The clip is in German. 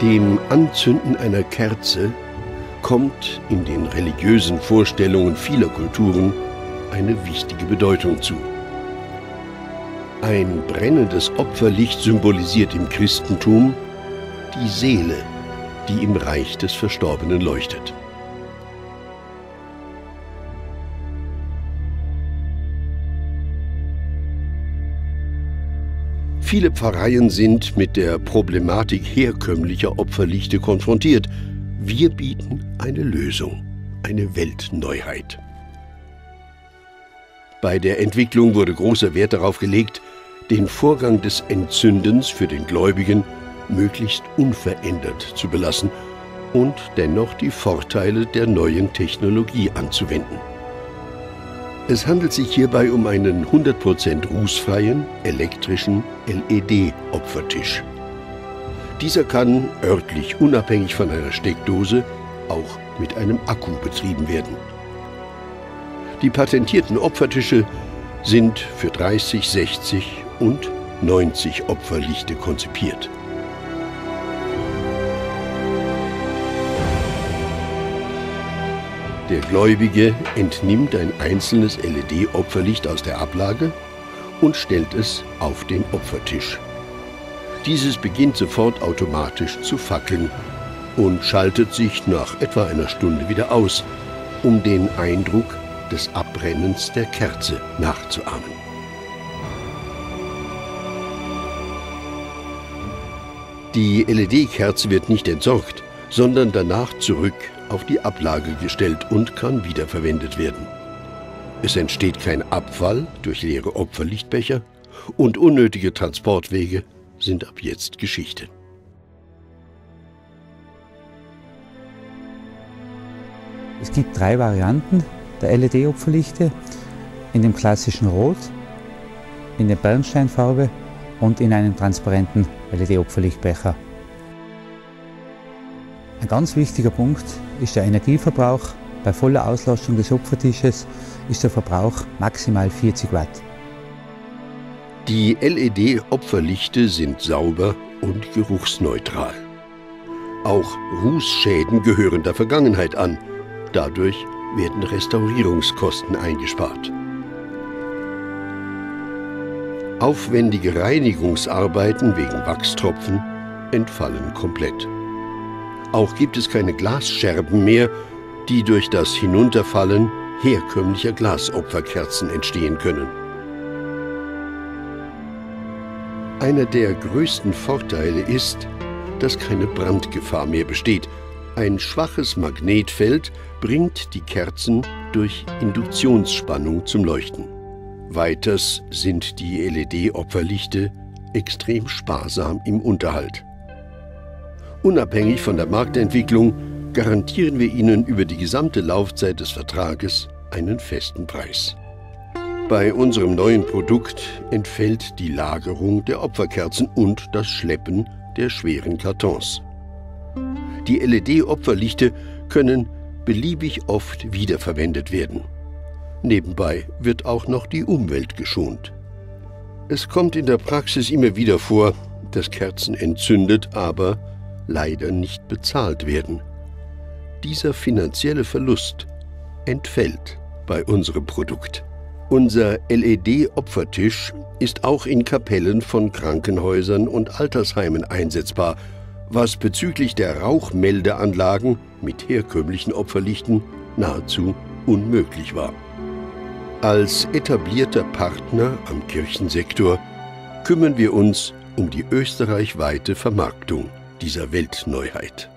Dem Anzünden einer Kerze kommt in den religiösen Vorstellungen vieler Kulturen eine wichtige Bedeutung zu. Ein brennendes Opferlicht symbolisiert im Christentum die Seele, die im Reich des Verstorbenen leuchtet. Viele Pfarreien sind mit der Problematik herkömmlicher Opferlichte konfrontiert. Wir bieten eine Lösung, eine Weltneuheit. Bei der Entwicklung wurde großer Wert darauf gelegt, den Vorgang des Entzündens für den Gläubigen möglichst unverändert zu belassen und dennoch die Vorteile der neuen Technologie anzuwenden. Es handelt sich hierbei um einen 100% rußfreien, elektrischen LED-Opfertisch. Dieser kann, örtlich unabhängig von einer Steckdose, auch mit einem Akku betrieben werden. Die patentierten Opfertische sind für 30, 60 und 90 Opferlichte konzipiert. Der Gläubige entnimmt ein einzelnes LED-Opferlicht aus der Ablage und stellt es auf den Opfertisch. Dieses beginnt sofort automatisch zu fackeln und schaltet sich nach etwa einer Stunde wieder aus, um den Eindruck des Abbrennens der Kerze nachzuahmen. Die LED-Kerze wird nicht entsorgt, sondern danach zurück auf die Ablage gestellt und kann wiederverwendet werden. Es entsteht kein Abfall durch leere Opferlichtbecher und unnötige Transportwege sind ab jetzt Geschichte. Es gibt 3 Varianten der LED-Opferlichte, in dem klassischen Rot, in der Bernsteinfarbe und in einem transparenten LED-Opferlichtbecher. Ein ganz wichtiger Punkt ist der Energieverbrauch. Bei voller Auslastung des Opfertisches ist der Verbrauch maximal 40 Watt. Die LED-Opferlichte sind sauber und geruchsneutral. Auch Rußschäden gehören der Vergangenheit an. Dadurch werden Restaurierungskosten eingespart. Aufwendige Reinigungsarbeiten wegen Wachstropfen entfallen komplett. Auch gibt es keine Glasscherben mehr, die durch das Hinunterfallen herkömmlicher Glasopferkerzen entstehen können. Einer der größten Vorteile ist, dass keine Brandgefahr mehr besteht. Ein schwaches Magnetfeld bringt die Kerzen durch Induktionsspannung zum Leuchten. Weiters sind die LED-Opferlichte extrem sparsam im Unterhalt. Unabhängig von der Marktentwicklung garantieren wir Ihnen über die gesamte Laufzeit des Vertrages einen festen Preis. Bei unserem neuen Produkt entfällt die Lagerung der Opferkerzen und das Schleppen der schweren Kartons. Die LED-Opferlichte können beliebig oft wiederverwendet werden. Nebenbei wird auch noch die Umwelt geschont. Es kommt in der Praxis immer wieder vor, dass Kerzen entzündet, aber leider nicht bezahlt werden. Dieser finanzielle Verlust entfällt bei unserem Produkt. Unser LED-Opfertisch ist auch in Kapellen von Krankenhäusern und Altersheimen einsetzbar, was bezüglich der Rauchmeldeanlagen mit herkömmlichen Opferlichten nahezu unmöglich war. Als etablierter Partner am Kirchensektor kümmern wir uns um die österreichweite Vermarktung dieser Weltneuheit.